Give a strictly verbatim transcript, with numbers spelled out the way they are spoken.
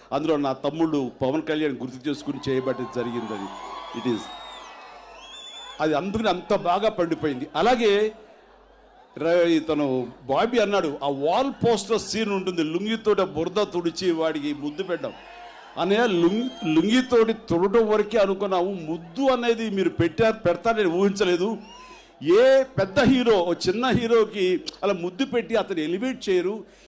అందులో నా తమ్ముడు పవన్ కళ్యాణ్ గుర్తు చేసుకుని చేయబట్టి జరిగింది. ఇట్ ఈస్ అది అందుకని అంత బాగా పండిపోయింది. అలాగే తను బాబీ అన్నాడు, ఆ వాల్ పోస్టర్ సీన్ ఉంటుంది, లుంగితోటి బురద తుడిచి వాడికి ముద్దు పెట్టడం అనే లుంగి లుంగితోటి తుడటం వరకే అనుకున్నాము. ముద్దు అనేది మీరు పెట్టారు పెడతారని ఊహించలేదు. ఏ పెద్ద హీరో చిన్న హీరోకి అలా ముద్దు పెట్టి అతను ఎలివేట్ చేయరు.